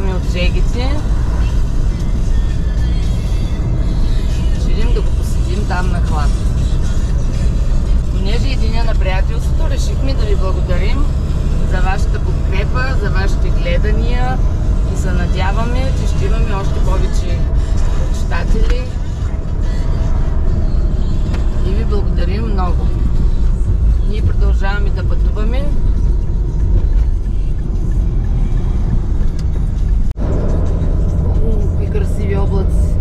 изкараме от жегите. Ще идем да го посетим там на хлад. Понеже е деня на приятелството, решихме да ви благодарим за вашата подкрепа, за вашите гледания и се надяваме, че ще имаме още повече читатели. И ви благодарим много. Ние продължаваме да пътуваме. Какви красиви облаци!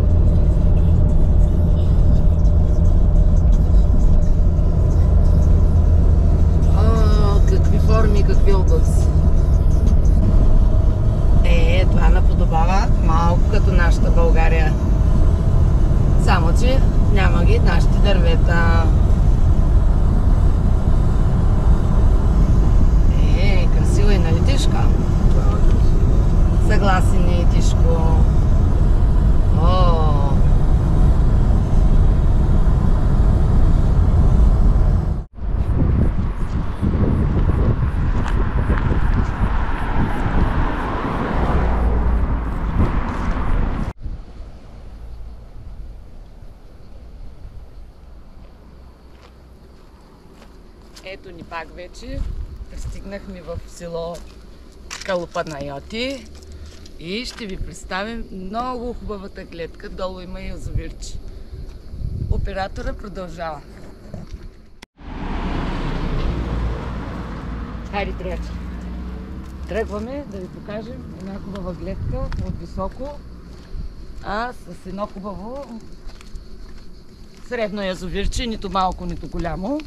Какви форми, какви облаци! Това наподобава малко като нашата България. Само че няма ги нашите дървета. Красиво е, нали, Тишка? Съгласен е, Тишко. Ето ни пак вече. Пристигнахме в село Калупанайоти и ще ви представим много хубавата гледка. Долу има и язовирче. Оператора продължава. Хайде, тръгваме. Тръгваме да ви покажем една хубава гледка от високо, а с едно хубаво средно язовирче, нито малко, нито голямо.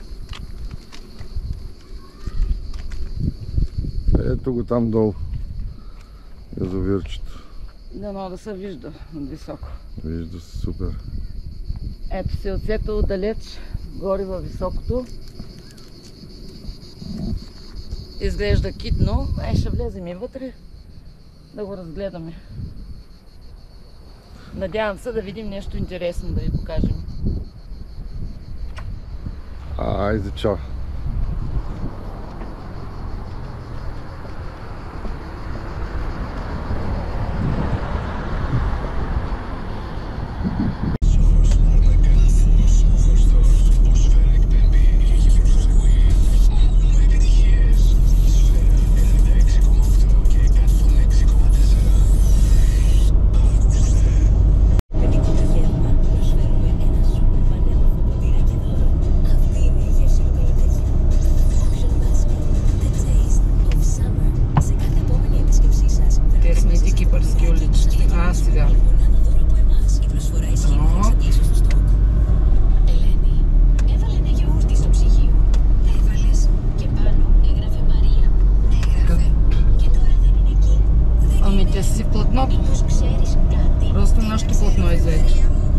Ето го там долу, язовирчето. Дано да се вижда от високо. Вижда се супер. Ето селцето отдалеч, горе във високото. Изглежда китно. Ще влезем и вътре да го разгледаме. Надявам се да видим нещо интересно да ви покажем. Айде, чао! Просто нашето платно е заето.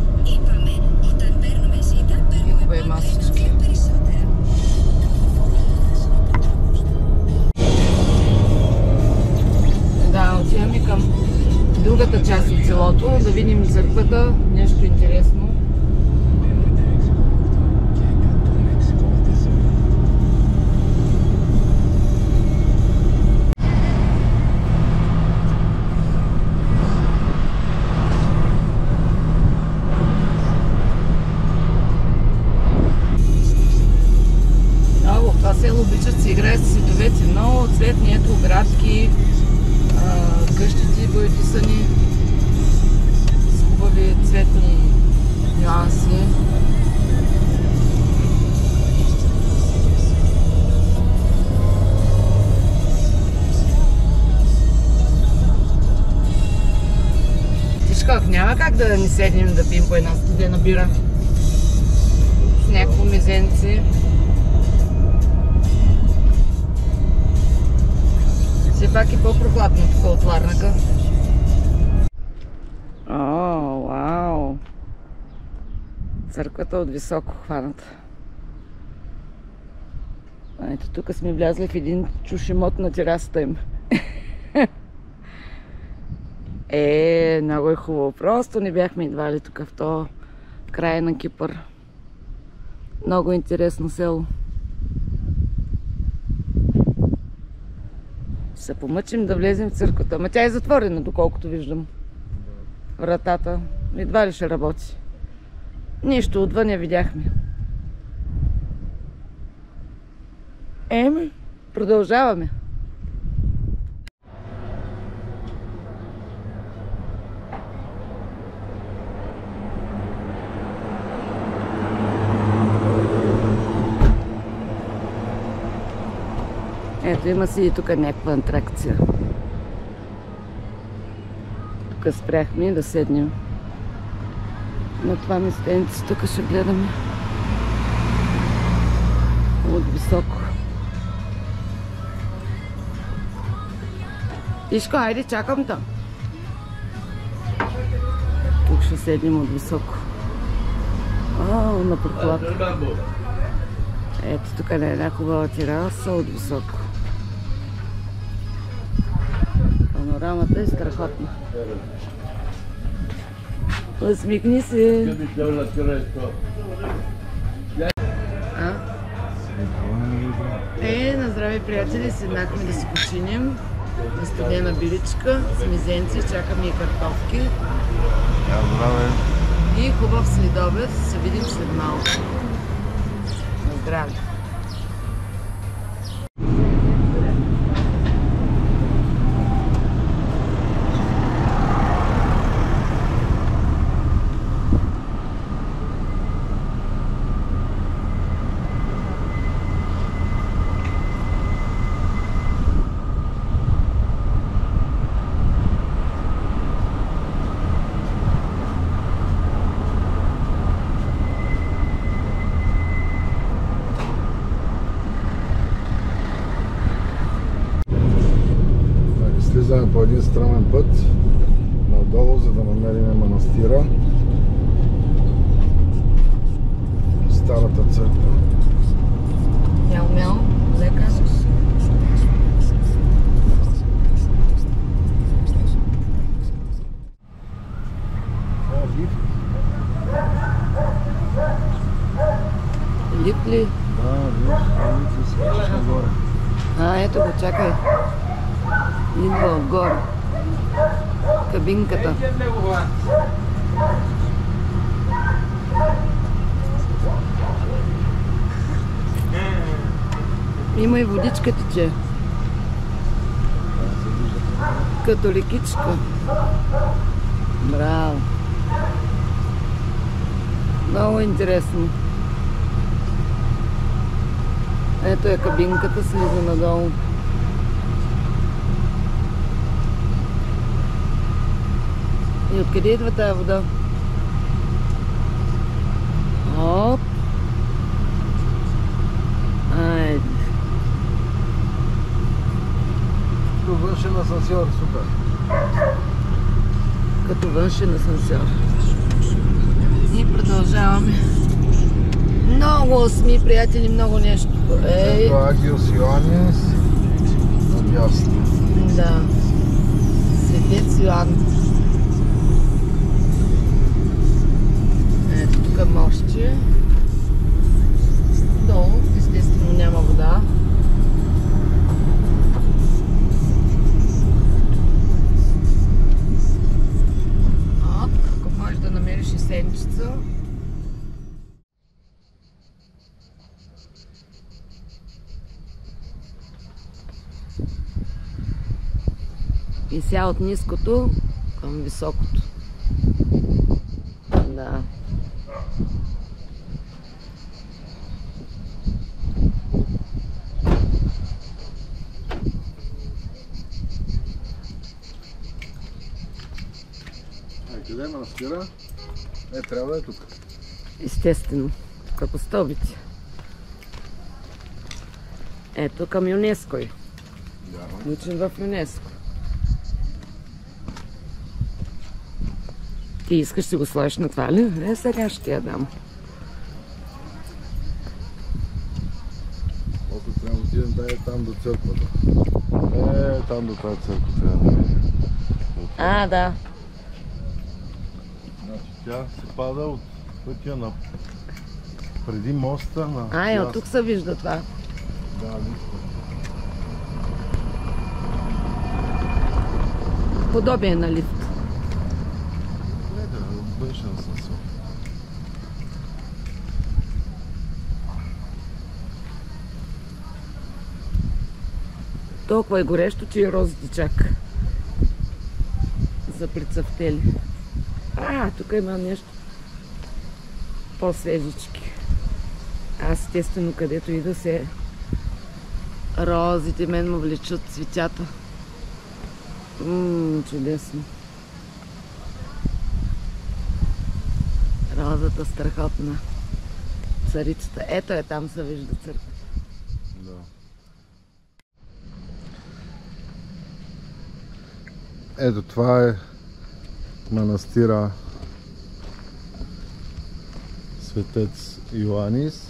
И хубави масички. Да, отиваме към другата част от селото, да видим църквата, нещо интересно. Обичат се играят с цветовете, много цветни, ето оградки, къщите боядисани с хубави цветни нюанси. Тишкак, няма как да не седнем да пием по една студена бира с някакво мезенце. Все пак е по-прохладно тук от Ларнака. О, вау! Църквата от високо хваната. Ето тук сме влязли в един чушемот на терасата им. Много е хубаво. Просто не бяхме идвали тук в този края на Кипър. Много интересно село. Ще се помъчим да влезем в църквата. Ама тя е затворена, доколкото виждам. Вратата. Едва ли ще работи. Нищо отвън не видяхме. Еми, продължаваме. Ето, има си и тук някаква атракция. Тук спряхме да седнем на това местенце. Тук ще гледаме от високо. Ишко, хайде, чакам те. Тук ще седнем от високо. На прохладка. Ето, тук е една хубава тераса от високо. Панорамата е страхотна. Усмихни се. На здраве, приятели, седнахме да си починем. На студена биличка, с мизенци, чакаме и картофки. И хубав следобед, се видим след малко. На здраве! Слизаме по един странен път надолу, за да намерим манастира. Старата църква. Мяу-мяу, лека. Лифт ли? Да, лифт се скачаш нагоре. Ето го, чакай. Идва отгоре. Кабинката. Има и водичка тече. Католикичка. Браво. Много интересно. Ето е кабинката, слиза надолу. И откъде идва тая вода? Оп! Айде! Като външен асансьор, супер! Като външен асансьор. И продължаваме. Много сми, приятели, много нещо. Ето Агиос Йоанес надясно. Да. Светец Йоан. Ето тук мощче. Долу, естествено, няма вода. Ако можеш да намериш и сенчица. И сега от ниското към високото. Да. Къде е манастира? Трябва да е тук. Естествено. Тук по стълбите. Ето към ЮНЕСКО е. Включен в ЮНЕСКО. Ти искаш си го сложиш на това ли? Сега ще я дам. Колко трябва да отидем, да е там до църквата. Там до тази църква трябва да е. Да. Значи тя се пада от пътя на преди моста на... От тук се вижда това. Да, вижда. подобие на лифт. Не, да, беше асансьор. Толкова е горещо, че и розите чак за прицъфтели. Тук има нещо по-свежички. Аз естествено, където и да се розите, мен ме влечат цветята. Чудесно. Розата страхотна. Царицата. Ето е, там се вижда църква. Да. Ето това е манастира Светец Йоанис.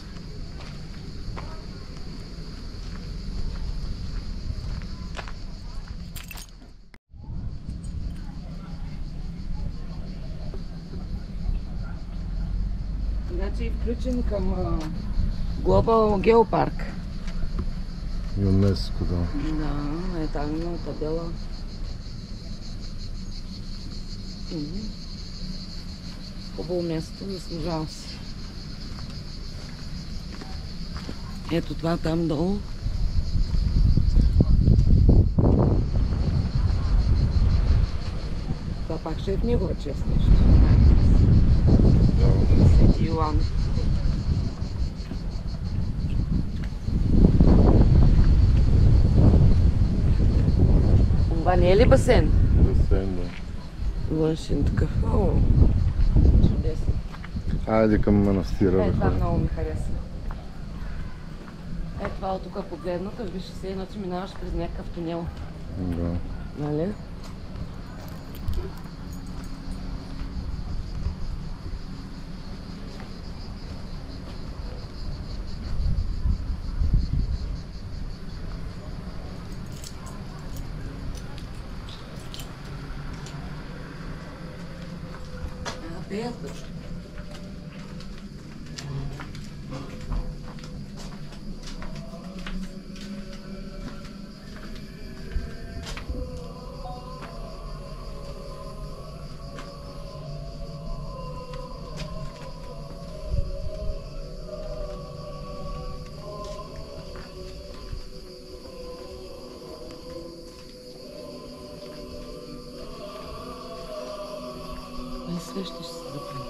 Значи е включен към Global Geopark. ЮНЕСКО, да. Да, е там има табела. Хубаво място, заслужава се. Ето това там долу. Това пак ще е в негова чест нещо. Свети Йоан. Това не е ли басейн? Басейн, да. Външен такъв. Чудесно. Айде към манастира. Това много ми хареса. Това от тук погледната, виж се, иначе минаваш през някакъв тунел. Да. Нали? Пеят също. Не свещаш се да пълни.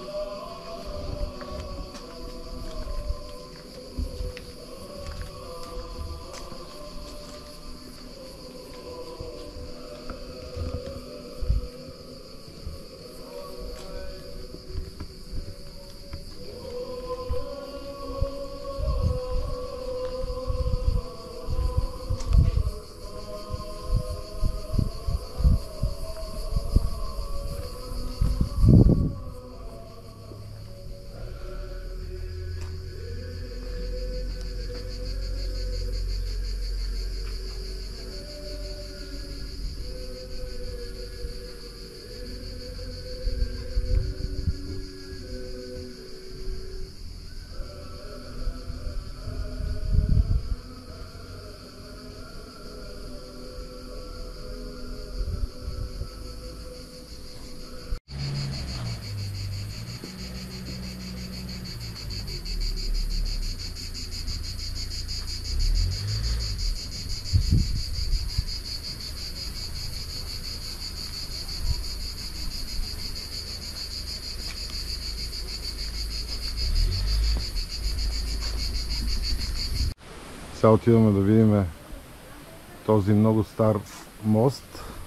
Сега отиваме да видим този много стар мост.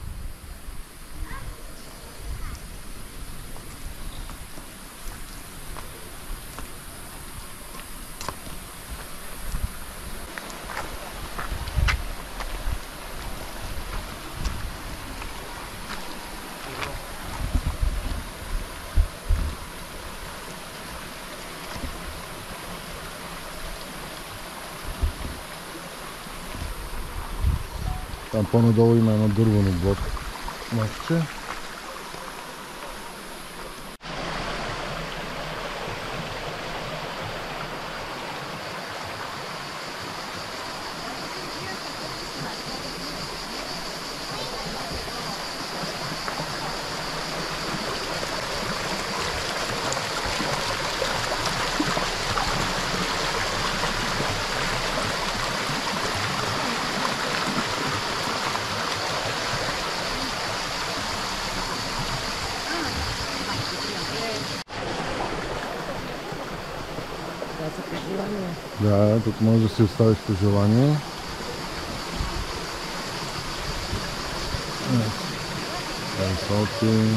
Там по-надолу има едно дървено блок мостче. армия. Да, тук може да си оставиш пожелание. Високи.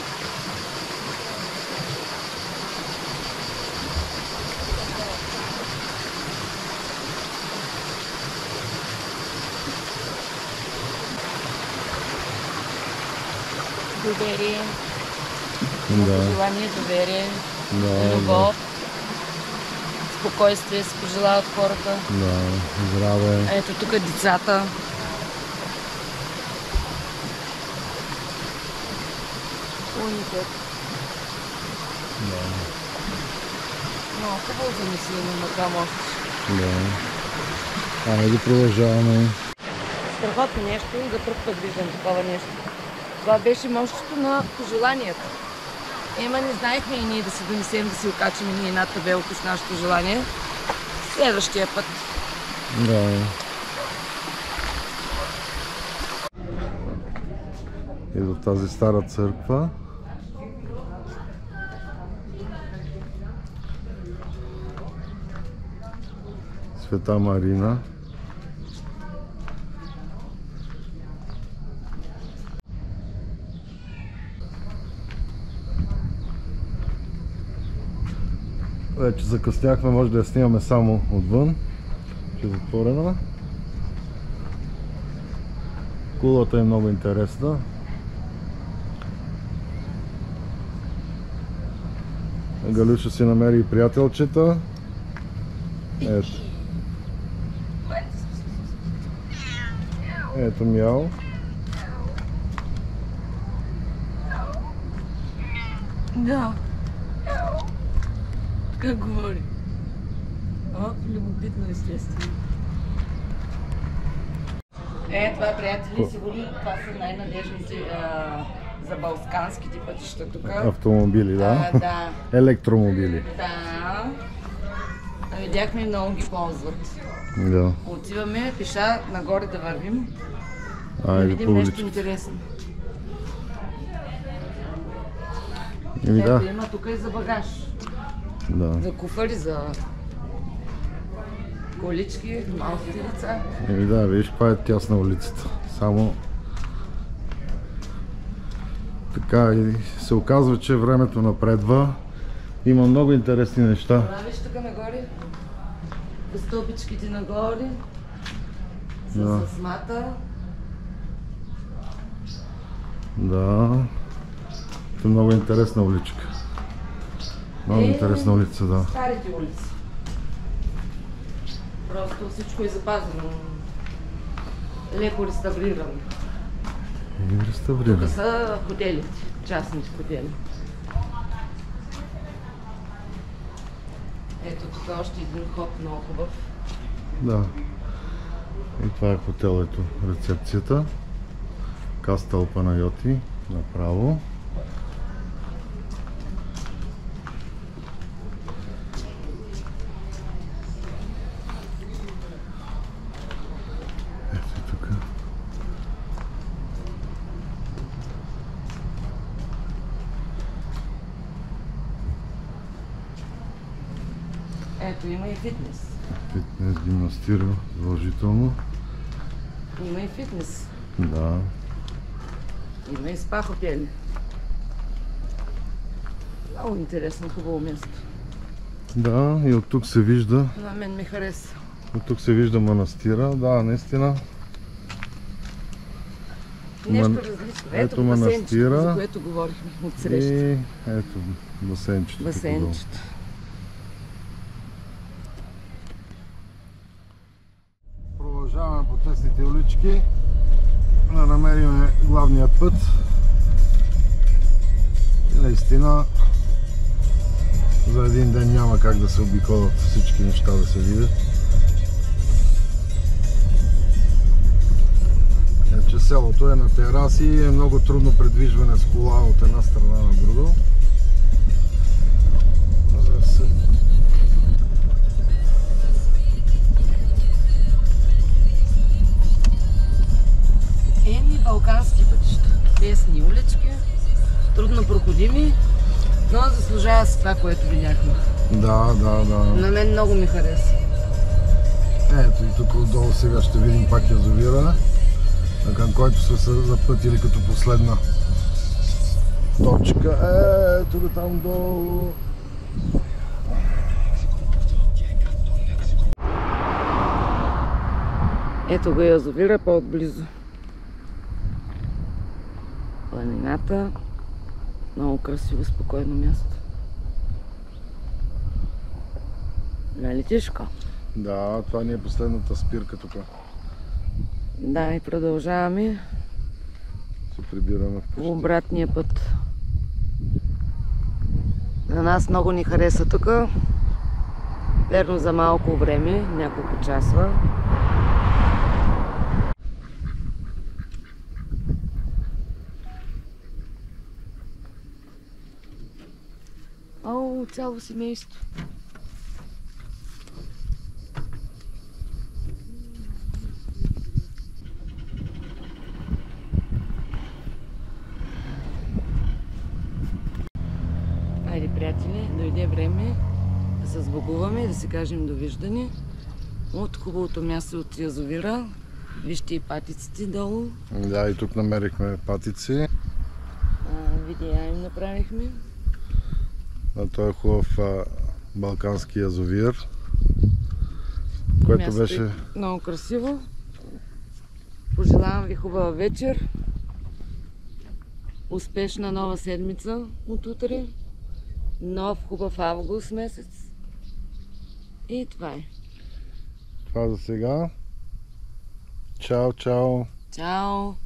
Доверие. Да. Желание, доверие, Да, любов, спокойствие се пожелават хората. да, здраве. Ето тук децата. Уникът. Да, Много хубаво замислено на това мост. да. Айде продължаваме. Страхотно нещо, за първ път виждам такова нещо. Това беше мощното на пожеланията. Ема не знаехме и ние да си донесем, да си окачим и ние над табелка с нашето желание. Следващия път. Да. И до тази стара църква. Света Марина. Вече закъсняхме, може да я снимаме само отвън. Ще е затворена. Кулата е много интересна. Галюша си намери и приятелчета. Ето. Ето мяу. Да. Как говори? О, любопитно естествено. Това, приятели, сигурно това са най-надежните за балканските пътища тук. Автомобили, да? Да. Електромобили. Да. Видяхме, много ги ползват. Да. Отиваме пеша нагоре да вървим. Да Айде видим по нещо улицата. интересно. Еми Ето, да. има тук и за багаж. Да. За куфари, за колички, малките деца. Еми да, виж каква е тясна улицата. Само така и се оказва, че времето напредва. Има много интересни неща. Виж тук нагоре, по стълбичките нагоре, Да. с мата. Да. Това е много интересна уличка. Много интересна улица, да. Старите улици. Просто всичко е запазено. Леко реставрирано. И реставриране. Тук са хотелите, частните хотели. Ето тук още един ход, много хубав. Да. И това е хотел, ето рецепцията. Кастъл Панайоти, направо. Ето тук. Ето има и фитнес. Фитнес, гимнастира, задължително. Има и фитнес. Да. Има и спа хотели. Много интересно, хубаво място. Да, и от тук се вижда. На мен ми хареса. От тук се вижда манастира. Да, наистина. Нещо различно. ето Ето басейнчето, манастира. за което говорихме от среща. И ето басейнчето. тук долу. Басейнчето. Продължаваме по тесните улички да намерим главният път. И наистина за един ден няма как да се обиколят всички неща да се видят. Че селото е на тераси и е много трудно придвижване с кола от една страна на друга. Едни балкански пътища. Тесни улички, трудно проходими, но заслужава с това, което видяхме. Да. На мен много ми хареса. Ето и тук отдолу сега ще видим пак язовира, към който сме се запътили като последна точка. Ето го там долу. Ето го язовира по-отблизо. Планината. Много красиво, спокойно място. Нали, Тишко? Да, това ни е последната спирка тук. Да, и продължаваме Се прибираме по вкъщи. обратния път. На нас много ни хареса тук. Верно за малко време, няколко часа. О, цяло семейство. Хайде, приятели, дойде време да се сбогуваме и да си кажем довиждане от хубавото място от язовира. Вижте и патиците долу. Да, и тук намерихме патици. Видеа им направихме. На този хубав балкански язовир, което Място беше... е много красиво. Пожелавам ви хубава вечер. Успешна нова седмица от утре. Нов хубав август месец. И това е. Това за сега. Чао, чао! Чао!